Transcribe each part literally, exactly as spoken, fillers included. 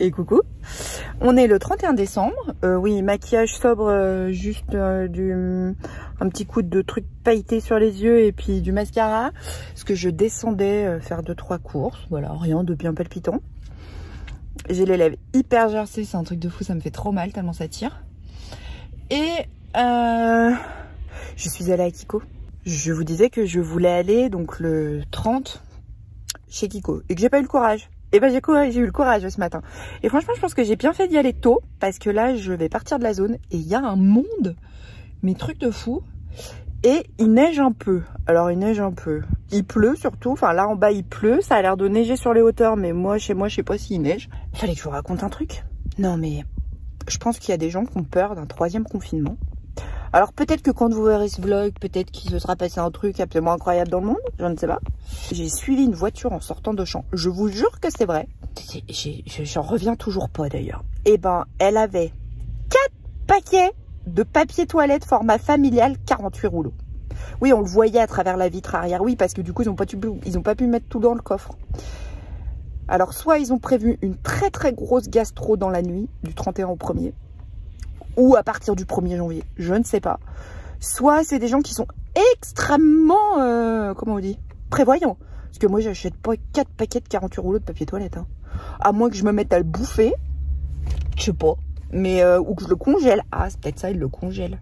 Et coucou. On est le trente et un décembre. Euh, oui, maquillage sobre, euh, juste euh, du, un petit coup de truc pailleté sur les yeux et puis du mascara. Parce que je descendais euh, faire deux trois courses. Voilà, rien de bien palpitant. J'ai les lèvres hyper gercées, c'est un truc de fou, ça me fait trop mal tellement ça tire. Et euh, je suis allée à Kiko. Je vous disais que je voulais aller donc le trente chez Kiko et que j'ai pas eu le courage. Et ben j'ai eu le courage ce matin. Et franchement, je pense que j'ai bien fait d'y aller tôt parce que là, je vais partir de la zone et il y a un monde, mais truc de fou. Et il neige un peu. Alors, il neige un peu. Il pleut surtout. Enfin, là en bas, il pleut. Ça a l'air de neiger sur les hauteurs, mais moi, chez moi, je sais pas s'il neige. Il fallait que je vous raconte un truc. Non, mais je pense qu'il y a des gens qui ont peur d'un troisième confinement. Alors peut-être que quand vous verrez ce vlog, peut-être qu'il se sera passé un truc absolument incroyable dans le monde, je ne sais pas. J'ai suivi une voiture en sortant d'Auchan. Je vous jure que c'est vrai. J'en reviens toujours pas d'ailleurs. Et ben, elle avait quatre paquets de papier toilette format familial, quarante-huit rouleaux. Oui, on le voyait à travers la vitre arrière. Oui, parce que du coup, ils n'ont pas, ils ont pas pu mettre tout dans le coffre. Alors, soit ils ont prévu une très très grosse gastro dans la nuit, du trente et un au premier. Ou à partir du premier janvier, je ne sais pas. Soit c'est des gens qui sont extrêmement, euh, comment on dit, prévoyants. Parce que moi, j'achète pas quatre paquets de quarante-huit rouleaux de papier toilette. Hein. À moins que je me mette à le bouffer. Je sais pas. Mais, euh, ou que je le congèle. Ah, c'est peut-être ça, ils le congèlent.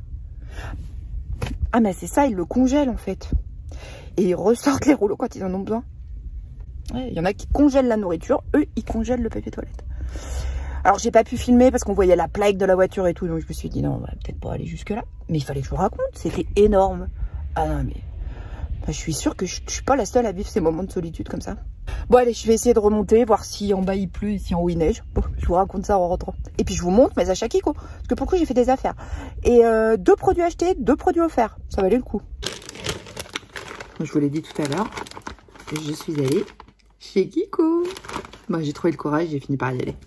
Ah, mais c'est ça, ils le congèlent en fait. Et ils ressortent les rouleaux quand ils en ont besoin. Il ouais, y en a qui congèlent la nourriture. Eux, ils congèlent le papier toilette. Alors, j'ai pas pu filmer parce qu'on voyait la plaque de la voiture et tout. Donc, je me suis dit, non, on va peut-être pas aller jusque-là. Mais il fallait que je vous raconte. C'était énorme. Ah non, mais enfin, je suis sûre que je, je suis pas la seule à vivre ces moments de solitude comme ça. Bon, allez, je vais essayer de remonter, voir si en bas il pleut et si en haut il neige. Bon, je vous raconte ça en rentrant. Et puis, je vous montre mes achats Kiko. Parce que pour le coup, j'ai fait des affaires. Et euh, deux produits achetés, deux produits offerts. Ça valait le coup. Je vous l'ai dit tout à l'heure. Je suis allée chez Kiko. Bon, j'ai trouvé le courage, j'ai fini par y aller.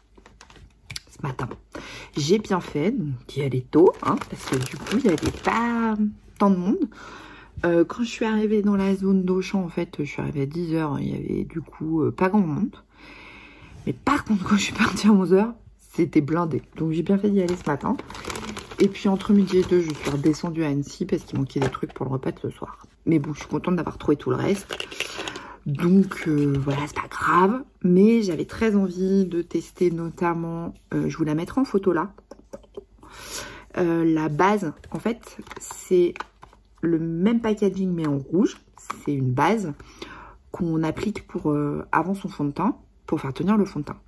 Matin. J'ai bien fait d'y aller tôt, hein, parce que du coup, il n'y avait pas tant de monde. Euh, quand je suis arrivée dans la zone d'Auchan, en fait, je suis arrivée à dix heures, il y avait du coup euh, pas grand monde. Mais par contre, quand je suis partie à onze heures, c'était blindé. Donc j'ai bien fait d'y aller ce matin. Et puis entre midi et deux, je suis redescendue à Annecy parce qu'il manquait des trucs pour le repas de ce soir. Mais bon, je suis contente d'avoir trouvé tout le reste. Donc euh, voilà, c'est pas grave, mais j'avais très envie de tester notamment, euh, je vous la mettrai en photo là, euh, la base. En fait, c'est le même packaging mais en rouge. C'est une base qu'on applique pour euh, avant son fond de teint, pour faire tenir le fond de teint.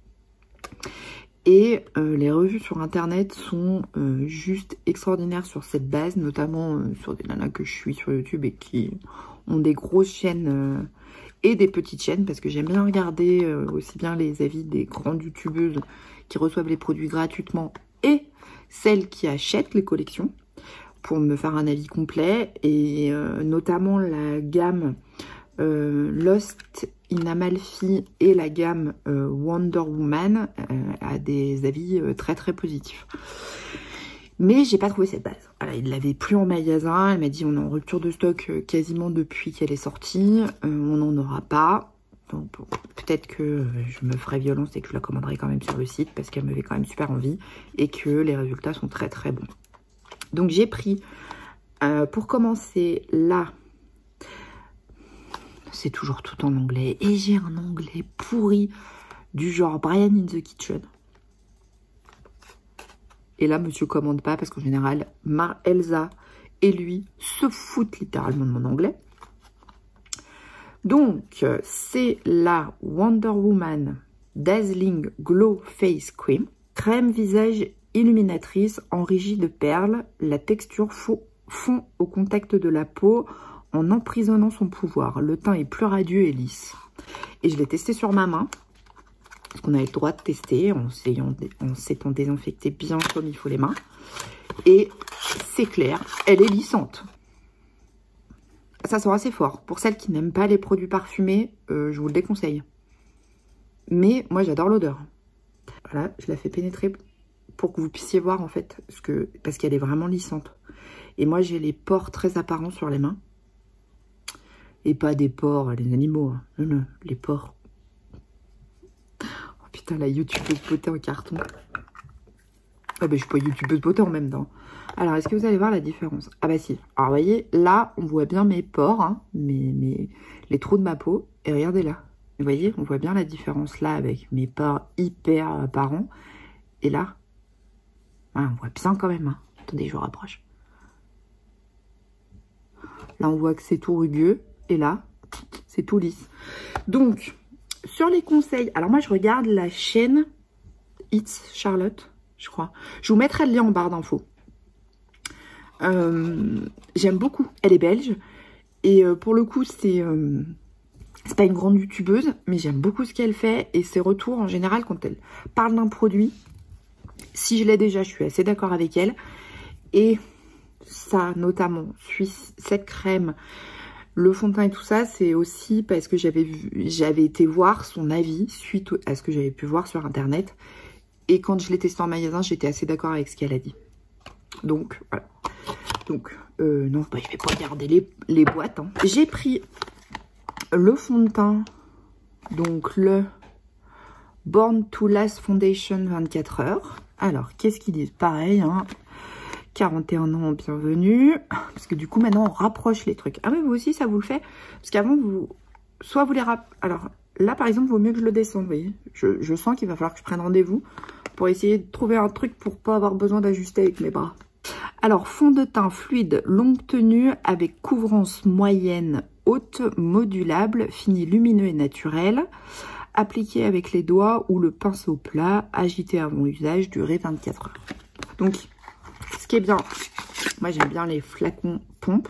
Et euh, les revues sur internet sont euh, juste extraordinaires sur cette base, notamment euh, sur des nanas que je suis sur YouTube et qui ont des grosses chaînes euh, et des petites chaînes, parce que j'aime bien regarder euh, aussi bien les avis des grandes youtubeuses qui reçoivent les produits gratuitement et celles qui achètent les collections pour me faire un avis complet. Et euh, notamment la gamme euh, Lost in Amalfi et la gamme euh, Wonder Woman euh, a des avis euh, très très positifs. Mais j'ai pas trouvé cette base. Voilà, il l'avait plus en magasin. Elle m'a dit on est en rupture de stock euh, quasiment depuis qu'elle est sortie. Euh, on n'en aura pas. Donc peut-être que euh, je me ferai violence et que je la commanderai quand même sur le site parce qu'elle me fait quand même super envie et que les résultats sont très très bons. Donc j'ai pris euh, pour commencer là. C'est toujours tout en anglais. Et j'ai un anglais pourri du genre Brian in the Kitchen. Et là, monsieur commande pas parce qu'en général, Mar Elsa et lui se foutent littéralement de mon anglais. Donc, c'est la Wonder Woman Dazzling Glow Face Cream. Crème visage illuminatrice enrichie de perles. La texture fond au contact de la peau en emprisonnant son pouvoir. Le teint est plus radieux et lisse. Et je l'ai testé sur ma main. Parce qu'on avait le droit de tester en s'étant désinfecté bien comme il faut les mains. Et c'est clair, elle est lissante. Ça sent assez fort. Pour celles qui n'aiment pas les produits parfumés, euh, je vous le déconseille. Mais moi, j'adore l'odeur. Voilà, je la fais pénétrer pour que vous puissiez voir en fait, ce que, parce qu'elle est vraiment lissante. Et moi, j'ai les pores très apparents sur les mains. Et pas des pores, les animaux. Hein. Non, non, les pores. Putain, la youtubeuse beauté en carton. Ah bah je suis pas youtubeuse beauté en même temps. Alors, est-ce que vous allez voir la différence? Ah bah si. Alors, vous voyez, là, on voit bien mes pores, hein, mes, mes, les trous de ma peau. Et regardez là. Vous voyez, on voit bien la différence là avec mes pores hyper apparents. Et là, ah, on voit bien quand même. Hein. Attendez, je vous rapproche. Là, on voit que c'est tout rugueux. Et là, c'est tout lisse. Donc, sur les conseils, alors moi, je regarde la chaîne It's Charlotte, je crois. Je vous mettrai le lien en barre d'infos. Euh, J'aime beaucoup. Elle est belge. Et euh, pour le coup, c'est euh, c'est pas une grande youtubeuse, mais j'aime beaucoup ce qu'elle fait. Et ses retours, en général, quand elle parle d'un produit, si je l'ai déjà, je suis assez d'accord avec elle. Et ça, notamment, Suisse, cette crème, le fond de teint et tout ça, c'est aussi parce que j'avais j'avais été voir son avis suite à ce que j'avais pu voir sur Internet. Et quand je l'ai testé en magasin, j'étais assez d'accord avec ce qu'elle a dit. Donc, voilà. Donc, euh, non, bah, je vais pas regarder les, les boîtes. Hein. J'ai pris le fond de teint, donc le Born to Last Foundation vingt-quatre heures. Alors, qu'est-ce qu'ils disent? Pareil, hein, quarante et un ans, bienvenue. Parce que du coup, maintenant, on rapproche les trucs. Ah, mais vous aussi, ça vous le fait? Parce qu'avant, vous... soit vous les rap... Alors, là, par exemple, il vaut mieux que je le descende, vous voyez. Je, je sens qu'il va falloir que je prenne rendez-vous pour essayer de trouver un truc pour pas avoir besoin d'ajuster avec mes bras. Alors, fond de teint fluide, longue tenue avec couvrance moyenne, haute, modulable, fini lumineux et naturel. Appliqué avec les doigts ou le pinceau plat, agité avant usage, durée vingt-quatre heures. Donc, ce qui est bien, moi j'aime bien les flacons pompes.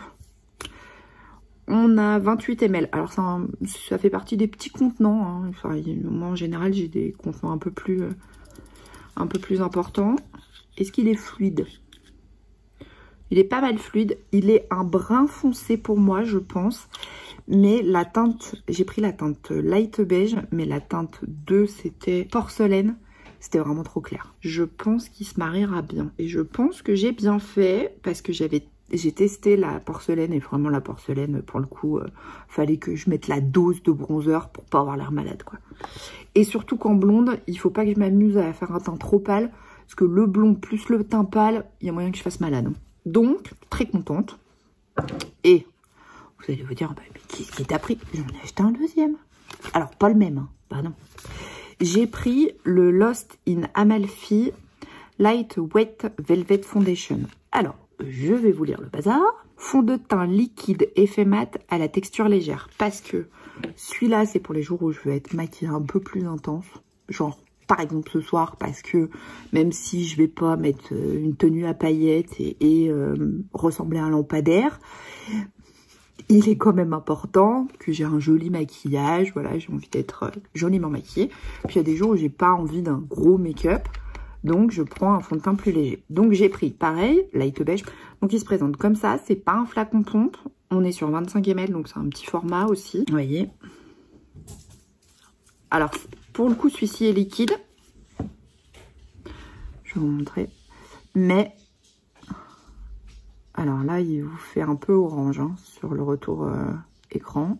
On a vingt-huit millilitres. Alors, ça, ça fait partie des petits contenants. Hein. Enfin, moi, en général, j'ai des contenants un peu plus, euh, un peu plus importants. Est-ce qu'il est fluide? Il est pas mal fluide. Il est un brin foncé pour moi, je pense. Mais la teinte, j'ai pris la teinte light beige, mais la teinte deux, c'était porcelaine. C'était vraiment trop clair. Je pense qu'il se mariera bien. Et je pense que j'ai bien fait parce que j'avais j'ai testé la porcelaine. Et vraiment, la porcelaine, pour le coup, euh, fallait que je mette la dose de bronzer pour pas avoir l'air malade, quoi. Et surtout qu'en blonde, il faut pas que je m'amuse à faire un teint trop pâle. Parce que le blond plus le teint pâle, il y a moyen que je fasse malade. Donc, très contente. Et vous allez vous dire, bah, mais qu'est-ce qui t'a pris? J'en ai acheté un deuxième. Alors, pas le même, hein. Bah non. J'ai pris le Lost in Amalfi Light Wet Velvet Foundation. Alors, je vais vous lire le bazar. Fond de teint liquide effet mat à la texture légère. Parce que celui-là, c'est pour les jours où je veux être maquillée un peu plus intense. Genre, par exemple ce soir, parce que même si je vais pas mettre une tenue à paillettes et, et euh, ressembler à un lampadaire, il est quand même important que j'ai un joli maquillage. Voilà, j'ai envie d'être euh, joliment maquillée. Puis il y a des jours où j'ai pas envie d'un gros make-up, donc je prends un fond de teint plus léger. Donc j'ai pris pareil, light beige. Donc il se présente comme ça, c'est pas un flacon pompe. On est sur vingt-cinq millilitres, donc c'est un petit format aussi. Vous voyez. Alors, pour le coup, celui-ci est liquide. Je vais vous montrer. Mais, alors là, il vous fait un peu orange hein, sur le retour euh, écran.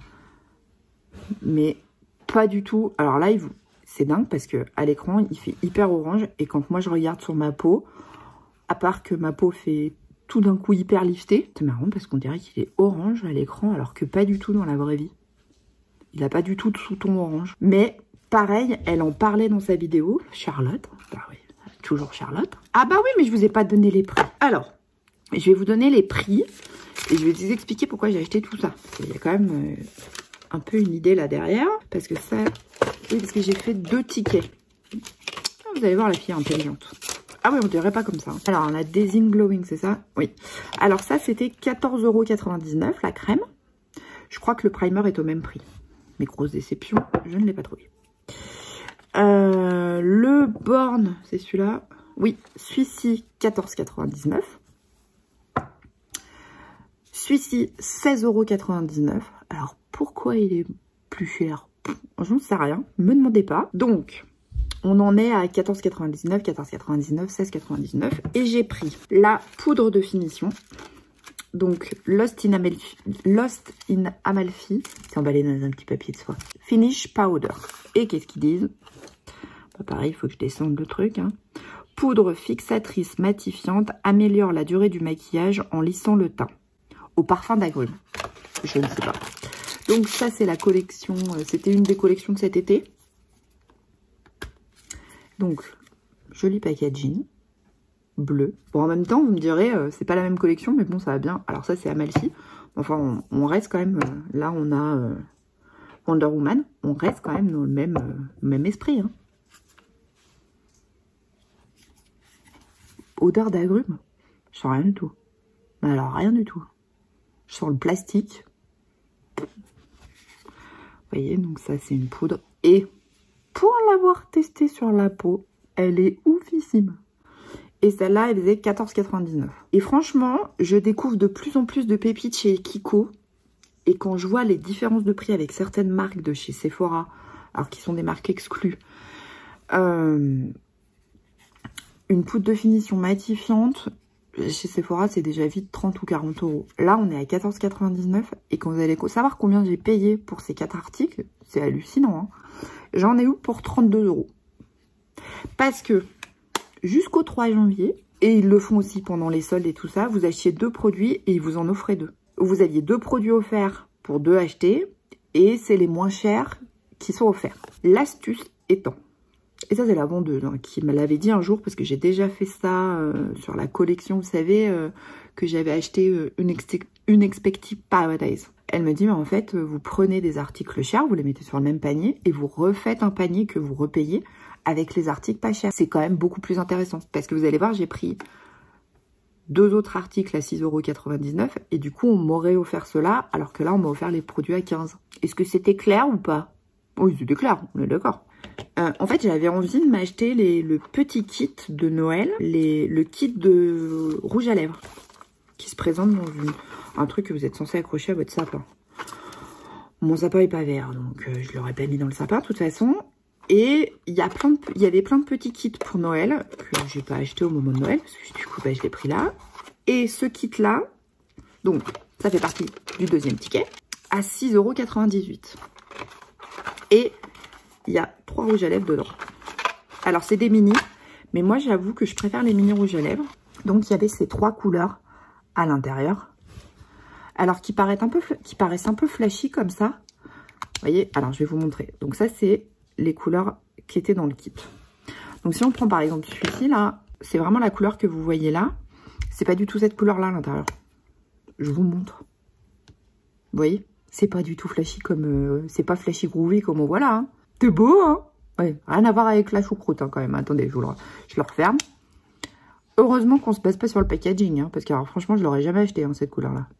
Mais pas du tout. Alors là, il vous... c'est dingue parce que à l'écran, il fait hyper orange. Et quand moi, je regarde sur ma peau, à part que ma peau fait tout d'un coup hyper liftée, c'est marrant parce qu'on dirait qu'il est orange à l'écran alors que pas du tout dans la vraie vie. Il n'a pas du tout de sous-ton orange. Mais pareil, elle en parlait dans sa vidéo. Charlotte. Bah oui, toujours Charlotte. Ah bah oui, mais je vous ai pas donné les prix. Alors, je vais vous donner les prix. Et je vais vous expliquer pourquoi j'ai acheté tout ça. Il y a quand même euh, un peu une idée là derrière. Parce que ça... Oui, parce que j'ai fait deux tickets. Vous allez voir, la fille est intelligente. Ah oui, on dirait pas comme ça. Alors, on a Daisy Glowing, c'est ça? Oui. Alors ça, c'était quatorze euros quatre-vingt-dix-neuf, la crème. Je crois que le primer est au même prix. Mais grosse déception, je ne l'ai pas trouvé. Euh, le Born, c'est celui-là. Oui, celui-ci, quatorze euros quatre-vingt-dix-neuf. Celui-ci, seize euros quatre-vingt-dix-neuf. Alors, pourquoi il est plus cher? Je ne sais rien, ne me demandez pas. Donc, on en est à quatorze euros quatre-vingt-dix-neuf, quatorze euros quatre-vingt-dix-neuf, seize euros quatre-vingt-dix-neuf. Et j'ai pris la poudre de finition. Donc, Lost in Amalfi, Lost in Amalfi, c'est emballé dans un petit papier de soie. Finish Powder. Et qu'est-ce qu'ils disent? Bah, pareil, il faut que je descende le truc. Hein. Poudre fixatrice matifiante améliore la durée du maquillage en lissant le teint. Au parfum d'agrumes. Je ne sais pas. Donc ça, c'est la collection. C'était une des collections de cet été. Donc, joli packaging. Bleu. Bon, en même temps, vous me direz, euh, c'est pas la même collection, mais bon, ça va bien. Alors ça, c'est Amalfi. Enfin, on, on reste quand même... Euh, là, on a euh, Wonder Woman. On reste quand même dans le même, euh, même esprit. Hein. Odeur d'agrumes. Je sens rien du tout. Mais alors, rien du tout. Je sens le plastique. Vous voyez, donc ça, c'est une poudre. Et pour l'avoir testée sur la peau, elle est oufissime. Et celle-là, elle faisait quatorze quatre-vingt-dix-neuf. Et franchement, je découvre de plus en plus de pépites chez Kiko. Et quand je vois les différences de prix avec certaines marques de chez Sephora, alors qui sont des marques exclues, euh, une poudre de finition matifiante, chez Sephora, c'est déjà vite trente ou quarante euros. Là, on est à quatorze quatre-vingt-dix-neuf. Et quand vous allez savoir combien j'ai payé pour ces quatre articles, c'est hallucinant. Hein. J'en ai eu pour trente-deux euros. Parce que jusqu'au trois janvier, et ils le font aussi pendant les soldes et tout ça, vous achetiez deux produits et ils vous en offraient deux. Vous aviez deux produits offerts pour deux achetés et c'est les moins chers qui sont offerts. L'astuce étant, et ça c'est la vendeuse hein, qui me l'avait dit un jour parce que j'ai déjà fait ça euh, sur la collection, vous savez, euh, que j'avais acheté euh, une, une Expected Paradise. Elle me dit, mais en fait, vous prenez des articles chers, vous les mettez sur le même panier et vous refaites un panier que vous repayez avec les articles pas chers. C'est quand même beaucoup plus intéressant. Parce que vous allez voir, j'ai pris deux autres articles à six euros quatre-vingt-dix-neuf. Et du coup, on m'aurait offert cela, alors que là, on m'a offert les produits à quinze. Est-ce que c'était clair ou pas? Oui, c'était clair, on est d'accord. Euh, en fait, j'avais envie de m'acheter le petit kit de Noël, les, le kit de rouge à lèvres, qui se présente dans une, un truc que vous êtes censé accrocher à votre sapin. Mon sapin n'est pas vert, donc euh, je l'aurais pas mis dans le sapin de toute façon. Et il y, a plein de, il y avait plein de petits kits pour Noël que j'ai pas acheté au moment de Noël, parce que du coup, bah, je l'ai pris là. Et ce kit-là, donc, ça fait partie du deuxième ticket, à six euros quatre-vingt-dix-huit. Et il y a trois rouges à lèvres dedans. Alors, c'est des mini, mais moi, j'avoue que je préfère les mini rouges à lèvres. Donc, il y avait ces trois couleurs à l'intérieur. Alors, qui paraissent un peu, qui paraissent un peu flashy comme ça. Vous voyez, alors, je vais vous montrer. Donc, ça, c'est les couleurs qui étaient dans le kit. Donc si on prend par exemple celui-ci là, c'est vraiment la couleur que vous voyez là. C'est pas du tout cette couleur là à l'intérieur. Je vous montre. Vous voyez, c'est pas du tout flashy comme euh, c'est pas flashy groovy comme on voit là. Hein. C'est beau hein. Ouais, rien à voir avec la choucroute hein, quand même. Attendez, je, vous le, je le referme. Heureusement qu'on se base pas sur le packaging hein, parce que alors, franchement je l'aurais jamais acheté hein, cette couleur là.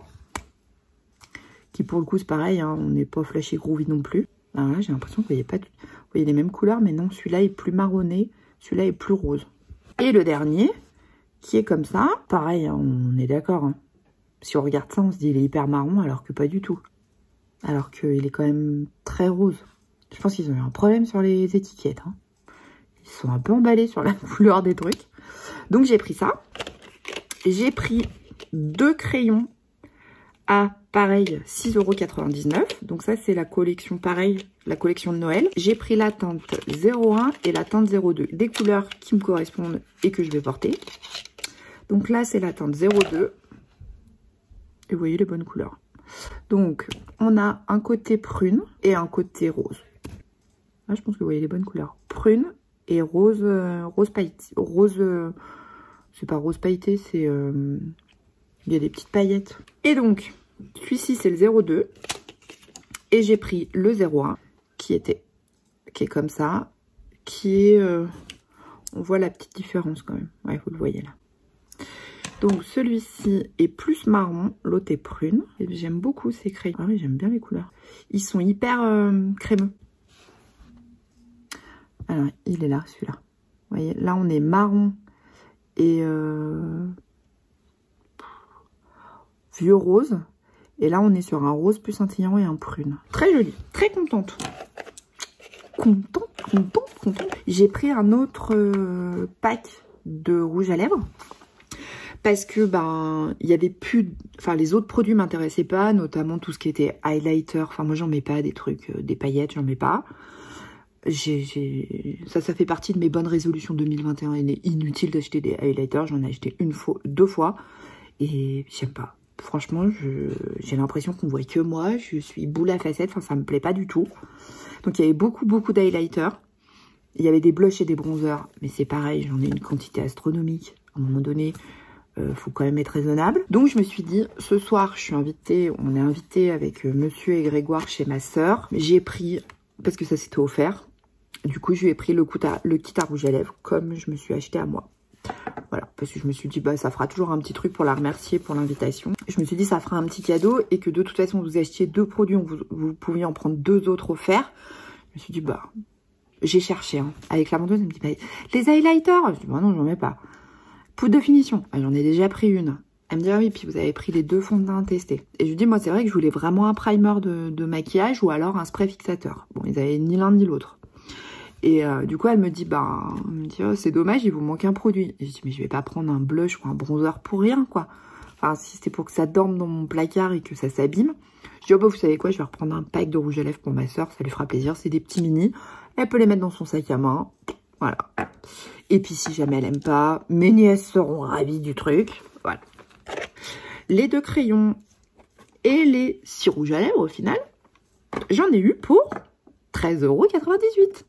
Qui pour le coup c'est pareil, hein, on n'est pas flashy groovy non plus. Alors là, j'ai l'impression que vous voyez pas, vous voyez les mêmes couleurs, mais non, celui-là est plus marronné, celui-là est plus rose. Et le dernier, qui est comme ça, pareil, hein, on est d'accord. Hein. Si on regarde ça, on se dit il est hyper marron, alors que pas du tout. Alors qu'il est quand même très rose. Je pense qu'ils ont eu un problème sur les étiquettes. Hein. Ils sont un peu emballés sur la couleur des trucs. Donc j'ai pris ça. J'ai pris deux crayons à pareil six euros quatre-vingt-dix-neuf. Donc ça c'est la collection pareil, la collection de Noël. J'ai pris la teinte zéro un et la teinte zéro deux. Des couleurs qui me correspondent et que je vais porter. Donc là c'est la teinte zéro deux. Et vous voyez les bonnes couleurs. Donc on a un côté prune et un côté rose. Là je pense que vous voyez les bonnes couleurs. Prune et rose, euh, rose pailleté. Rose, euh, c'est pas rose pailleté, c'est... Euh, il y a des petites paillettes. Et donc, celui-ci, c'est le zéro deux. Et j'ai pris le zéro un, qui était, qui est comme ça. Qui est... Euh, on voit la petite différence quand même. Ouais, vous le voyez là. Donc, celui-ci est plus marron. L'autre est prune. Et j'aime beaucoup ces crayons. Ah oui, j'aime bien les couleurs. Ils sont hyper euh, crémeux. Alors, il est là, celui-là. Vous voyez, là, on est marron et... Euh, vieux rose. Et là, on est sur un rose plus scintillant et un prune. Très joli. Très contente. Contente, contente, contente. J'ai pris un autre euh, pack de rouge à lèvres. Parce que, ben, il y avait plus... Enfin, les autres produits m'intéressaient pas. Notamment tout ce qui était highlighter. Enfin, moi, j'en mets pas des trucs, euh, des paillettes, j'en mets pas. j'ai, j'ai... ça, ça fait partie de mes bonnes résolutions deux mille vingt et un. Il est inutile d'acheter des highlighters. J'en ai acheté une fois, deux fois. Et j'aime pas. Franchement, j'ai l'impression qu'on voit que moi. Je suis boule à facettes. Enfin, ça me plaît pas du tout. Donc, il y avait beaucoup, beaucoup d'highlighters. Il y avait des blushs et des bronzers. Mais c'est pareil, j'en ai une quantité astronomique. À un moment donné, euh, faut quand même être raisonnable. Donc, je me suis dit, ce soir, je suis invitée. On est invité avec euh, Monsieur et Grégoire chez ma sœur. J'ai pris, parce que ça s'était offert. Du coup, je lui ai pris le, coup à, le kit à rouge à lèvres, comme je me suis acheté à moi. Voilà, parce que je me suis dit, bah, ça fera toujours un petit truc pour la remercier pour l'invitation. Je me suis dit, ça fera un petit cadeau et que de toute façon, vous achetiez deux produits, vous, vous pouviez en prendre deux autres offerts. Je me suis dit, bah, j'ai cherché. Hein. Avec la vendeuse, elle me dit, bah, les highlighters. Je dis, bah non, j'en mets pas. Poudre de finition. Ah, j'en ai déjà pris une. Elle me dit, ah oui, puis vous avez pris les deux fonds de teint testés. Et je lui dis, moi, c'est vrai que je voulais vraiment un primer de, de maquillage ou alors un spray fixateur. Bon, ils avaient ni l'un ni l'autre. Et euh, du coup, elle me dit, bah, elle me dit, oh, c'est dommage, il vous manque un produit. Et je dis, mais je vais pas prendre un blush ou un bronzer pour rien, quoi. Enfin, si c'était pour que ça dorme dans mon placard et que ça s'abîme. Je dis, oh, bah, vous savez quoi, je vais reprendre un pack de rouge à lèvres pour ma soeur, ça lui fera plaisir. C'est des petits mini. Elle peut les mettre dans son sac à main. Voilà. Et puis, si jamais elle aime pas, mes nièces seront ravies du truc. Voilà. Les deux crayons et les six rouges à lèvres, au final, j'en ai eu pour treize euros quatre-vingt-dix-huit.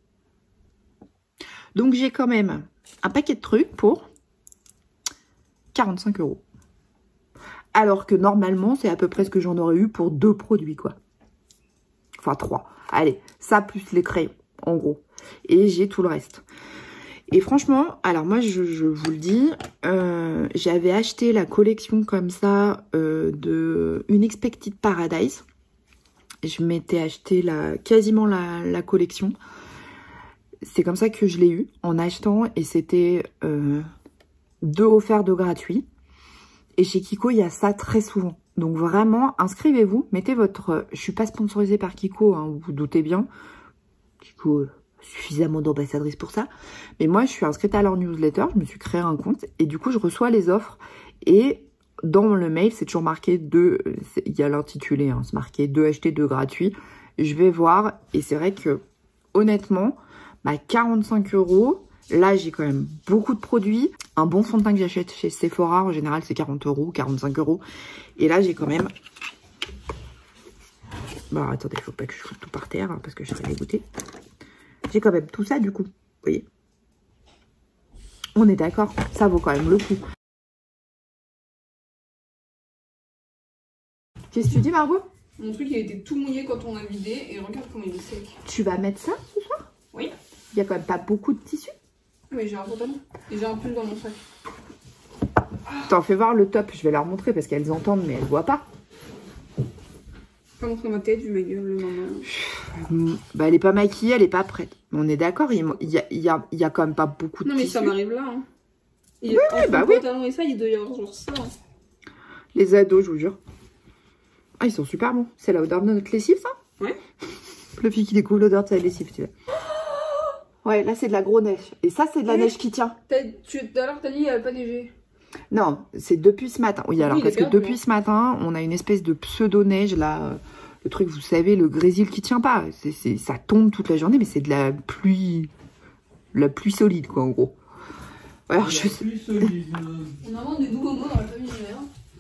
Donc, j'ai quand même un paquet de trucs pour quarante-cinq euros. Alors que normalement, c'est à peu près ce que j'en aurais eu pour deux produits, quoi. Enfin, trois. Allez, ça plus les crayons, en gros. Et j'ai tout le reste. Et franchement, alors moi, je, je vous le dis, euh, j'avais acheté la collection comme ça euh, de Unexpected Paradise. Je m'étais acheté la, quasiment la, la collection. C'est comme ça que je l'ai eu en achetant et c'était euh, deux offerts de gratuit. Et chez Kiko, il y a ça très souvent. Donc vraiment, inscrivez-vous, mettez votre... Je suis pas sponsorisée par Kiko, hein, vous vous doutez bien. Kiko, euh, suffisamment d'ambassadrice pour ça. Mais moi, je suis inscrite à leur newsletter, je me suis créé un compte et du coup, je reçois les offres. Et dans le mail, c'est toujours marqué deux... Il y a l'intitulé, hein, c'est marqué deux achetés, deux gratuits. Je vais voir et c'est vrai que, honnêtement... Bah, quarante-cinq euros. Là, j'ai quand même beaucoup de produits. Un bon fond de teint que j'achète chez Sephora, en général, c'est quarante euros, quarante-cinq euros. Et là, j'ai quand même... Bon, attendez, il faut pas que je foute tout par terre, hein, parce que je serais dégoûtée. J'ai quand même tout ça, du coup. Vous voyez? On est d'accord, ça vaut quand même le coup. Qu'est-ce que tu dis, Margot? Mon truc, il était tout mouillé quand on a vidé, et regarde comment il est sec. Tu vas mettre ça, ce soir? Oui. Il n'y a quand même pas beaucoup de tissu. Oui, j'ai un pantalon. Et j'ai un pull dans mon sac. T'en fais voir le top, je vais leur montrer parce qu'elles entendent mais elles voient pas. Pas montrer ma tête vu ma gueule le maman. Bah elle est pas maquillée, elle est pas prête. Mais on est d'accord, il y a, il y, a, il y a quand même pas beaucoup de non, mais tissu. ça m'arrive là. Hein. Oui, oui, bah oui. Pantalon et ça, il doit y avoir genre ça. Les ados, je vous jure. Ah, ils sont super bons. C'est l'odeur de notre lessive, ça? Ouais. Le fille qui découvre l'odeur de sa lessive, tu vois. Ouais, là, c'est de la grosse neige. Et ça, c'est de la ouais. neige qui tient. Tu, alors, t'as dit qu'il n'y avait pas neigé. Non, c'est depuis ce matin. Oui, alors, oui, parce que depuis bien. ce matin, on a une espèce de pseudo-neige, là. Le truc, vous savez, le grésil qui tient pas. C'est, c'est, ça tombe toute la journée, mais c'est de la pluie... La pluie solide, quoi, en gros. Alors, la je pluie solide. On invente des nouveaux mots dans la famille vert.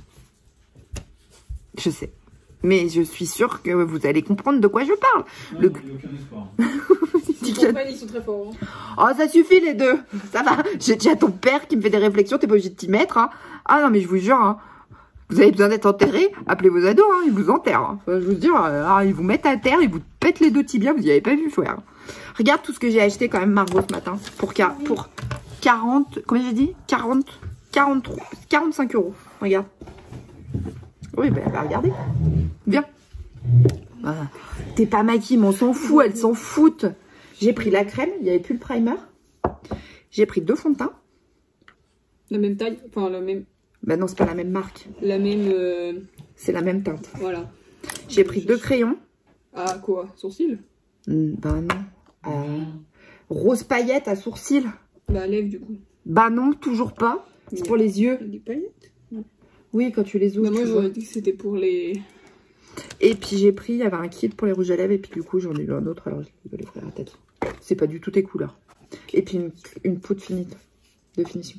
Je sais. Mais je suis sûre que vous allez comprendre de quoi je parle. Ouais, le... Il n'y a aucun espoir. Ils comprennent, ils sont très forts. Hein. Oh, ça suffit les deux. Ça va. J'ai déjà ton père qui me fait des réflexions. T'es pas obligé de t'y mettre. Hein. Ah non, mais je vous jure, hein, vous avez besoin d'être enterré. Appelez vos ados. Hein, ils vous enterrent. Hein. Enfin, je vous dis, hein, ils vous mettent à terre. Ils vous pètent les deux tibias. Vous n'y avez pas vu, frère. Regarde tout ce que j'ai acheté quand même, Margot, ce matin. Pour, oui. pour quarante... Combien j'ai dit quarante, quarante-trois, quarante-cinq euros. Regarde. Oui, ben, bah, regardez. Viens. Voilà. T'es pas maquillée, mais on s'en fout. Elles s'en foutent. J'ai pris la crème. Il n'y avait plus le primer. J'ai pris deux fonds de teint. La même taille. Enfin, la même... Ben non, c'est pas la même marque. La même... Euh... C'est la même teinte. Voilà. J'ai pris deux crayons. Ah, quoi? Sourcils? Ben non. Euh... Rose paillette à sourcils. Bah, à lèvres, du coup. Bah non, toujours pas. C'est pour les yeux. Des paillettes? Oui, quand tu les ouvres. Bah moi, j'aurais dit que c'était pour les... Et puis j'ai pris, il y avait un kit pour les rouges à lèvres. Et puis du coup, j'en ai eu un autre. Alors, je vais les faire la tête. C'est pas du tout tes couleurs. Et puis une, une peau de, fini, de finition.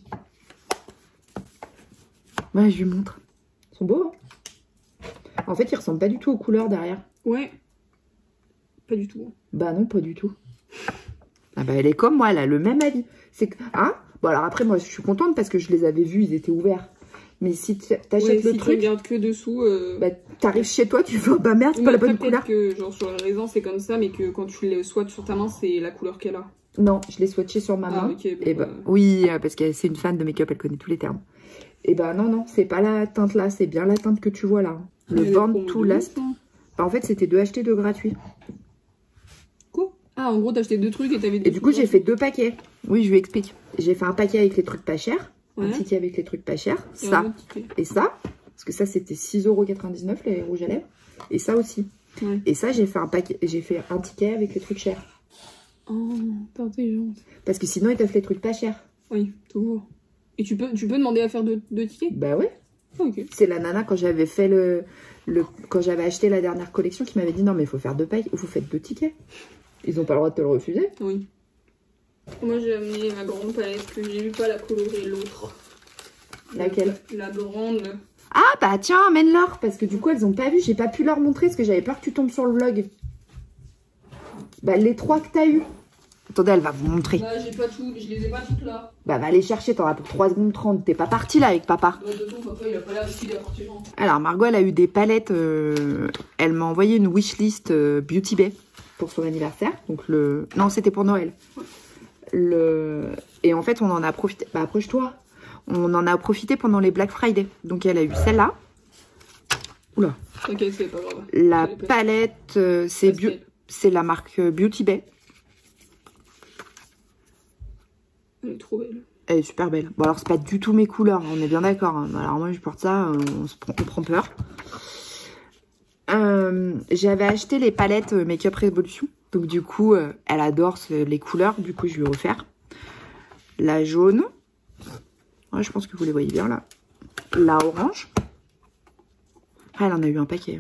Ouais, je lui montre. Ils sont beaux, hein. En fait, ils ressemblent pas du tout aux couleurs derrière. Ouais. Pas du tout. Bah non, pas du tout. Ah bah elle est comme moi, elle a le même avis. C'est que... Hein? Bon alors après, moi, je suis contente parce que je les avais vus, ils étaient ouverts. Mais si t'achètes ouais, le si truc... tu regardes que dessous... Euh... Bah t'arrives chez toi, tu fais, bah merde, c'est pas la bonne couleur. Que genre sur le raisin, c'est comme ça, mais que quand tu les swatches sur ta main, c'est la couleur qu'elle a. Non, je l'ai swatché sur ma main. Ah, okay, bon, et bah, bah... Oui, parce que c'est une fan de make-up, elle connaît tous les termes. Et bah non, non, c'est pas la teinte là, c'est bien la teinte que tu vois là. Le Born to Last. Bah, en fait, c'était deux achetés, deux gratuits. Quoi? Ah, en gros, t'as acheté deux trucs et t'avais des... Et du coup, j'ai fait deux paquets. Oui, je lui explique. J'ai fait un paquet avec les trucs pas chers. Ouais. Un ticket avec les trucs pas chers. Et ça. Et ça. Parce que ça, c'était six euros quatre-vingt-dix-neuf, les rouges à lèvres. Et ça aussi. Ouais. Et ça, j'ai fait un paquet, j'ai fait un ticket avec les trucs chers. Oh, t'es intelligente. Parce que sinon, ils t'offrent les trucs pas chers. Oui, toujours. Et tu peux, tu peux demander à faire deux, deux tickets? Bah ouais. Ok. C'est la nana, quand j'avais fait le... le quand j'avais acheté la dernière collection, qui m'avait dit non, mais il faut faire deux paquets. Vous faites deux tickets. Ils n'ont pas le droit de te le refuser. Oui. Moi, j'ai amené ma grande palette que j'ai eu pas la colorer, l'autre. Laquelle? La, la grande. Ah bah tiens, amène-leur. Parce que du coup, elles ont pas vu. J'ai pas pu leur montrer parce que j'avais peur que tu tombes sur le vlog. Bah les trois que t'as eu. Attendez, elle va vous montrer. Bah j'ai pas tout, je les ai pas toutes là. Bah va les chercher, t'en as pour trois secondes trente. T'es pas parti là avec papa. Bah, de toute façon, papa il a pas l'air d'être appartement. Alors Margot, elle a eu des palettes. Euh... Elle m'a envoyé une wishlist euh, Beauty Bay pour son anniversaire. Donc le... Non, c'était pour Noël. Le... Et en fait, on en a profité. Bah approche-toi. On en a profité pendant les Black Friday. Donc elle a eu celle-là. Oula. Ok, c'est pas grave. La palette, euh, c'est bio... c'est la marque Beauty Bay. Elle est trop belle. Elle est super belle. Bon alors c'est pas du tout mes couleurs, on est bien d'accord. Hein. Alors moi je porte ça, on, se prend, on prend peur. Euh, J'avais acheté les palettes Make-up Revolution. Donc du coup, euh, elle adore ce, les couleurs. Du coup, je lui ai offert. La jaune. Ouais, je pense que vous les voyez bien là. La orange. Ah, elle en a eu un paquet.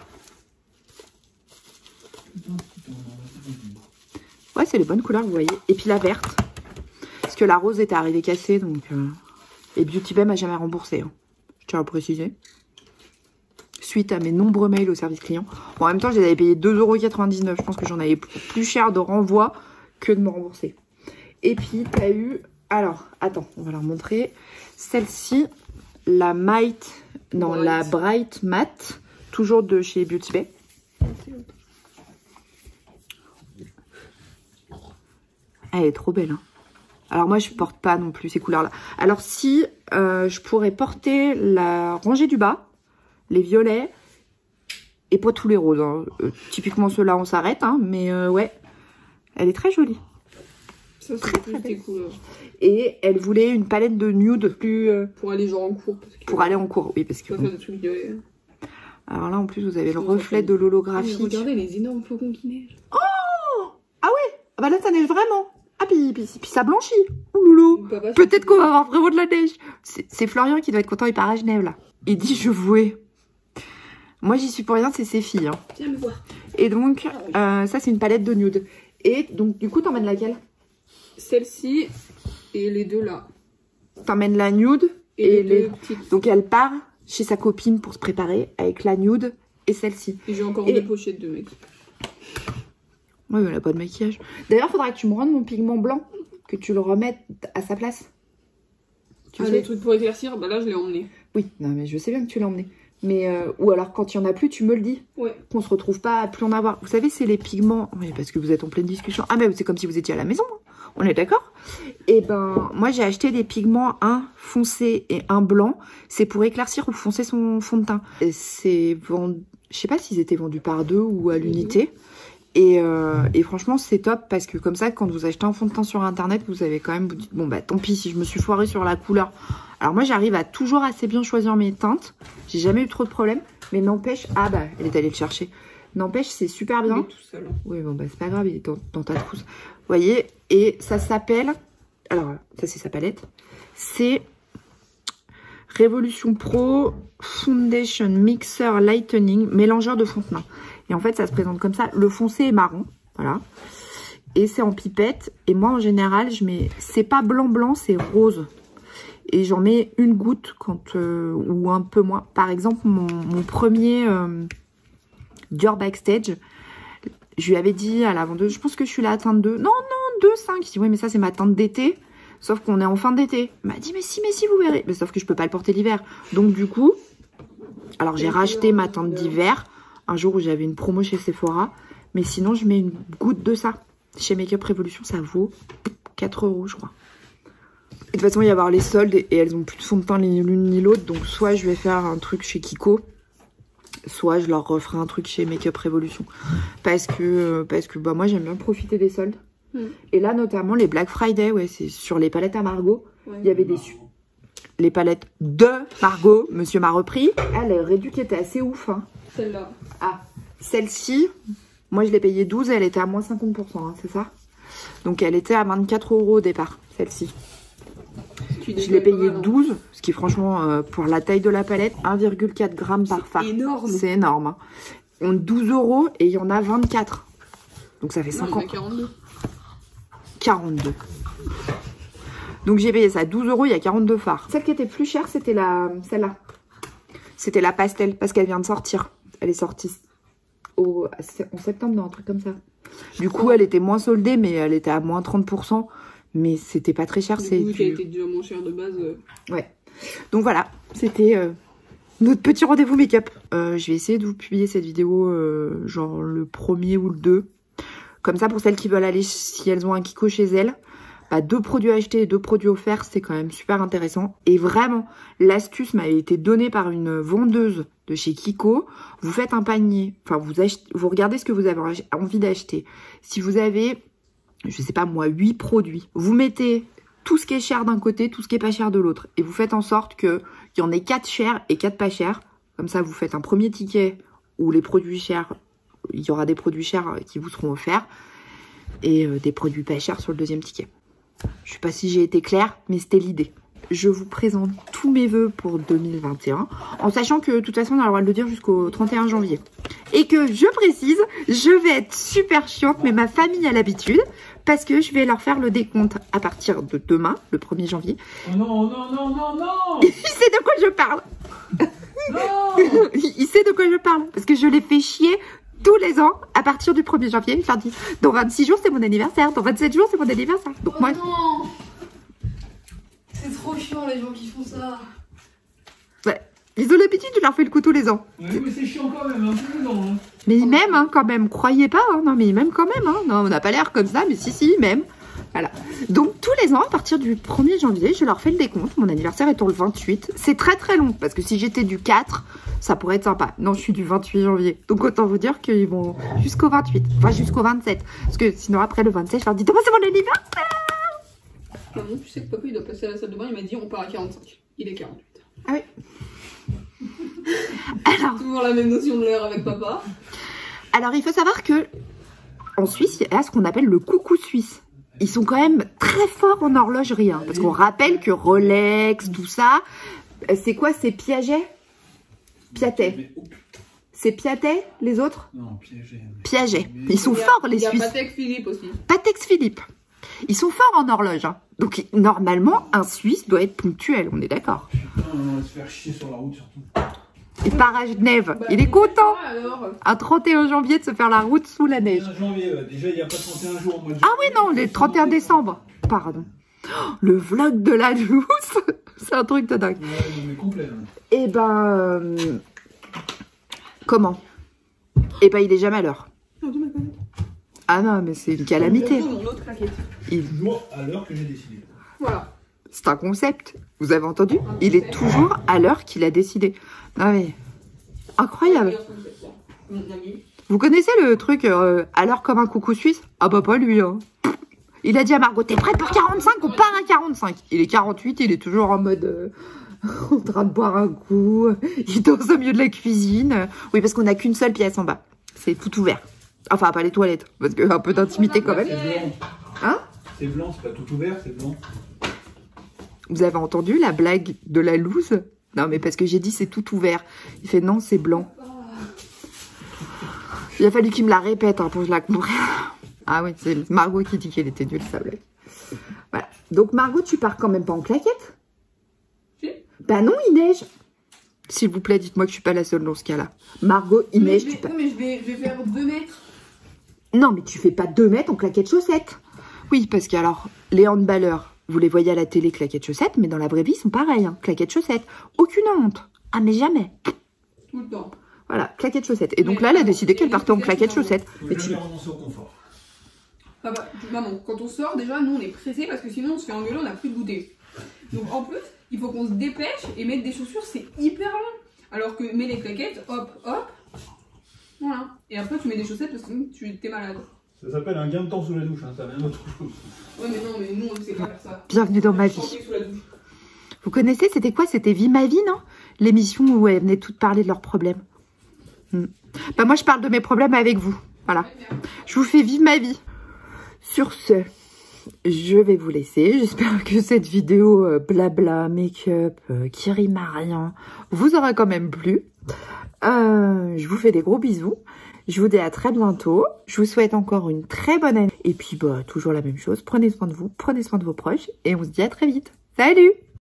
Ouais, c'est les bonnes couleurs, vous voyez. Et puis la verte. Parce que la rose était arrivée cassée, donc... Euh... Et Beauty Bay m'a jamais remboursé. Hein. Je tiens à le préciser. Suite à mes nombreux mails au service client. Bon, en même temps, je les avais payés deux euros quatre-vingt-dix-neuf. Je pense que j'en avais plus cher de renvoi que de me rembourser. Et puis, tu as eu... Alors, attends, on va leur montrer. Celle-ci, la Might... Non, Bright. La Bright Matte. Toujours de chez Beauty Bay. Elle est trop belle, hein. Alors moi, je porte pas non plus ces couleurs-là. Alors si euh, je pourrais porter la rangée du bas, les violets, et pas tous les roses. Hein. Euh, typiquement ceux-là, on s'arrête, hein, mais euh, ouais, elle est très jolie. Ça, c'est plus tes couleurs. Et elle voulait une palette de nude plus... Euh, pour aller genre en cours. Parce que pour aller en cours, oui, parce que... Bon. Faire des trucs violets. Alors là, en plus, vous avez le reflet de l'holographique. Oh, regardez les énormes flocons qui neigent. Oh! Ah ouais! Bah là, ça neige vraiment. Ah, puis, puis, puis ça blanchit. Ouloulou. Peut-être qu'on va avoir vraiment de la neige. C'est Florian qui doit être content, il part à Genève, là. Il dit, je vouais. Moi, j'y suis pour rien, c'est ses filles. Hein. Viens me voir. Et donc, euh, ça, c'est une palette de nude. Et donc, du coup, t'emmènes laquelle? Celle-ci et les deux là. T'emmènes la nude et, et les, les... deux petites. Donc, elle part chez sa copine pour se préparer avec la nude et celle-ci. Et j'ai encore et... des pochettes de mec. Oui, mais elle n'a pas de maquillage. D'ailleurs, il faudra que tu me rendes mon pigment blanc, que tu le remettes à sa place. Tu ah, sais les trucs pour éclaircir, bah là, je l'ai emmené. Oui, non, mais je sais bien que tu l'as emmené. Mais, euh, ou alors, quand il n'y en a plus, tu me le dis. Ouais. Qu'on se retrouve pas à plus en avoir. Vous savez, c'est les pigments... Oui, parce que vous êtes en pleine discussion. Ah, mais c'est comme si vous étiez à la maison. Hein. On est d'accord? Et ben, moi, j'ai acheté des pigments, un foncé et un blanc. C'est pour éclaircir ou foncer son fond de teint. C'est vendu... Je sais pas s'ils étaient vendus par deux ou à l'unité. Mmh. Et, euh, et franchement, c'est top parce que comme ça, quand vous achetez un fond de teint sur internet, vous avez quand même... Vous dites, bon, bah tant pis si je me suis foirée sur la couleur. Alors moi, j'arrive à toujours assez bien choisir mes teintes. J'ai jamais eu trop de problèmes. Mais n'empêche... Ah bah, elle est allée le chercher. N'empêche, c'est super bien. Il est tout seul. Oui, bon, bah c'est pas grave, il est dans, dans ta trousse. Vous voyez? Et ça s'appelle... Alors, ça c'est sa palette. C'est Révolution Pro Foundation Mixer Lightening, mélangeur de fond de teint. Et en fait, ça se présente comme ça. Le foncé est marron, voilà. et c'est en pipette. Et moi, en général, je mets... C'est pas blanc-blanc, c'est rose. Et j'en mets une goutte quand euh, ou un peu moins. Par exemple, mon, mon premier euh, Dior Backstage, je lui avais dit à la vendeuse, je pense que je suis la teinte deux. Non, non, deux cinq. Je dis, oui, mais ça, c'est ma teinte d'été. Sauf qu'on est en fin d'été. Elle m'a dit, mais si, mais si, vous verrez. Mais sauf que je peux pas le porter l'hiver. Donc, du coup, alors j'ai racheté ma teinte d'hiver un jour où j'avais une promo chez Sephora. Mais sinon, je mets une goutte de ça. Chez Make Up Revolution, ça vaut quatre euros, je crois. Et de toute façon, il va y avoir les soldes et elles ont plus de fond de teint l'une ni l'autre. Donc, soit je vais faire un truc chez Kiko, soit je leur referai un truc chez Make Up Revolution. Parce que, parce que bah, moi, j'aime bien profiter des soldes. Mm. Et là, notamment, les Black Friday, ouais, c'est sur les palettes à Margot. Ouais. Il y avait des... Les palettes de Margot, monsieur m'a repris. Ah, les réduits étaient assez ouf. Hein. Celle-là. Ah, celle-ci... Moi, je l'ai payée douze et elle était à moins cinquante pour cent, hein, c'est ça? Donc, elle était à vingt-quatre euros au départ, celle-ci. Je l'ai payée douze, ce qui, franchement, euh, pour la taille de la palette, un virgule quatre grammes par fard. C'est énorme. C'est énorme. Hein. On douze euros et il y en a vingt-quatre. Donc, ça fait cinquante. Non, il y en a quarante-deux. quarante-deux. Donc, j'ai payé ça douze euros, il y a quarante-deux fards. Celle qui était plus chère, c'était la... celle-là. C'était la pastel, parce qu'elle vient de sortir. Elle est sortie... Au, en septembre, non, un truc comme ça. Du coup, elle était moins soldée, mais elle était à moins trente pour cent. Mais c'était pas très cher. C'est du... qui a été déjà moins cher de base. Euh... Ouais. Donc voilà, c'était euh, notre petit rendez-vous make-up. Euh, je vais essayer de vous publier cette vidéo, euh, genre le premier ou le deux. Comme ça, pour celles qui veulent aller, si elles ont un Kiko chez elles, bah, deux produits achetés et deux produits offerts, c'est quand même super intéressant. Et vraiment, l'astuce m'a été donnée par une vendeuse de chez Kiko. Vous faites un panier, enfin vous achetez, vous regardez ce que vous avez envie d'acheter. Si vous avez, je sais pas moi, huit produits, vous mettez tout ce qui est cher d'un côté, tout ce qui est pas cher de l'autre. Et vous faites en sorte qu'il y en ait quatre chers et quatre pas chers. Comme ça, vous faites un premier ticket où les produits chers, il y aura des produits chers qui vous seront offerts. Et euh, des produits pas chers sur le deuxième ticket. Je sais pas si j'ai été claire, mais c'était l'idée. Je vous présente tous mes vœux pour deux mille vingt et un, en sachant que de toute façon on a le droit de le dire jusqu'au trente et un janvier. Et que je précise, je vais être super chiante, mais ma famille a l'habitude, parce que je vais leur faire le décompte à partir de demain, le premier janvier. Oh non, non, non, non, non. Il sait de quoi je parle. Non. Il sait de quoi je parle, parce que je les fais chier tous les ans, à partir du premier janvier, je leur dis, dans vingt-six jours, c'est mon anniversaire, dans vingt-sept jours, c'est mon anniversaire. Donc oh moi... non. C'est trop chiant les gens qui font ça. Ouais. Ils ont l'habitude, je leur fais le coup tous les ans. Ouais, mais c'est chiant quand même, hein, tous les ans. Hein. Mais ils m'aiment hein, quand même, croyez pas, hein. Non mais ils m'aiment quand même. Hein. Non, on n'a pas l'air comme ça, mais si, si, ils m'aiment. Voilà. Donc tous les ans, à partir du premier janvier, je leur fais le décompte. Mon anniversaire étant le vingt-huit. C'est très très long, parce que si j'étais du quatre, ça pourrait être sympa. Non, je suis du vingt-huit janvier. Donc autant vous dire qu'ils vont jusqu'au vingt-huit. Enfin, jusqu'au vingt-sept. Parce que sinon, après le vingt-sept, je leur dis, demain c'est mon anniversaire. Maman, tu sais que papa il doit passer à la salle de bain, il m'a dit on part à quarante-cinq. Il est quarante-huit. Ah oui. Alors, toujours la même notion de l'heure avec papa. Alors, il faut savoir que en Suisse, il y a ce qu'on appelle le coucou suisse. Ils sont quand même très forts en horlogerie. Hein, parce qu'on rappelle que Rolex, tout ça, c'est quoi? C'est Piaget? Piaget. C'est Piaget, les autres? Non, Piaget. Piaget. Ils sont forts, les Suisses. Il y a Patek Philippe aussi. Patek Philippe. Ils sont forts en horloge. Hein. Donc, normalement, un Suisse doit être ponctuel, on est d'accord. Putain, on va se faire chier sur la route, surtout. Il part à Genève. Bah, il est content. Un trente et un janvier de se faire la route sous la neige. trente et un janvier, ouais. Déjà, il n'y a pas trente et un jours. Moi, ah oui, non, le trente et un décembre. Pardon. Oh, le vlog de la loose. C'est un truc de dingue. Ouais, non, mais complet. Hein. Eh ben... Euh... Comment? Eh ben, il est jamais à l'heure. Ah non, mais c'est une calamité. Il... Toujours à l'heure que j'ai décidé. Voilà. C'est un concept. Vous avez entendu? Il est toujours à l'heure qu'il a décidé. Non mais... Incroyable. Vous connaissez le truc euh, à l'heure comme un coucou suisse? Ah bah pas lui, hein. Il a dit à Margot, t'es prête pour quarante-cinq? On part à quarante-cinq. Il est quarante-huit, il est toujours en mode... Euh, en train de boire un coup. Il danse au milieu de la cuisine. Oui, parce qu'on n'a qu'une seule pièce en bas. C'est tout ouvert. Enfin, pas les toilettes, parce qu'il y a un peu d'intimité quand même. Hein? C'est blanc, c'est pas tout ouvert, c'est blanc. Vous avez entendu la blague de la loose? Non, mais parce que j'ai dit c'est tout ouvert. Il fait non, c'est blanc. Il a fallu qu'il me la répète hein, pour que je la comprenne. Ah oui, c'est Margot qui dit qu'elle était nulle, sa blague. Voilà. Donc Margot, tu pars quand même pas en claquette? Si. Bah non, il neige. S'il vous plaît, dites-moi que je suis pas la seule dans ce cas-là. Margot, il neige, tu pars. Non mais je vais, je vais faire deux mètres. Non mais tu fais pas deux mètres en claquettes chaussettes. Oui, parce que alors, les handballeurs, vous les voyez à la télé claquettes chaussettes, mais dans la vraie vie, ils sont pareils, hein, claquettes chaussettes. Aucune honte. Ah mais jamais. Tout le temps. Voilà, claquettes chaussettes. Et donc mais là, elle a décidé qu'elle partait en claquettes chaussettes. Mais tu... renoncer au confort. Ah bah, maman, quand on sort, déjà, nous, on est pressés parce que sinon, on se fait engueuler, on n'a plus de goûter. Donc, en plus, il faut qu'on se dépêche et mettre des chaussures, c'est hyper long. Alors que mets les claquettes, hop, hop, voilà. Et après, tu mets des chaussettes parce que tu t'es malade. Ça s'appelle un gain de temps sous la douche, hein, ça n'a rien d'autre chose. Ouais, mais non, mais nous, on ne sait pas faire ça. Bienvenue dans ma vie. Vous connaissez, c'était quoi? C'était Vie ma vie, non? L'émission où elles venaient toutes parler de leurs problèmes. Hmm. Bah, moi, je parle de mes problèmes avec vous. Voilà. Je vous fais vivre ma vie. Sur ce, je vais vous laisser. J'espère que cette vidéo euh, blabla, make-up, euh, qui rime à rien, vous aura quand même plu. Euh, je vous fais des gros bisous. Je vous dis à très bientôt. Je vous souhaite encore une très bonne année. Et puis, bah, toujours la même chose. Prenez soin de vous, prenez soin de vos proches. Et on se dit à très vite. Salut!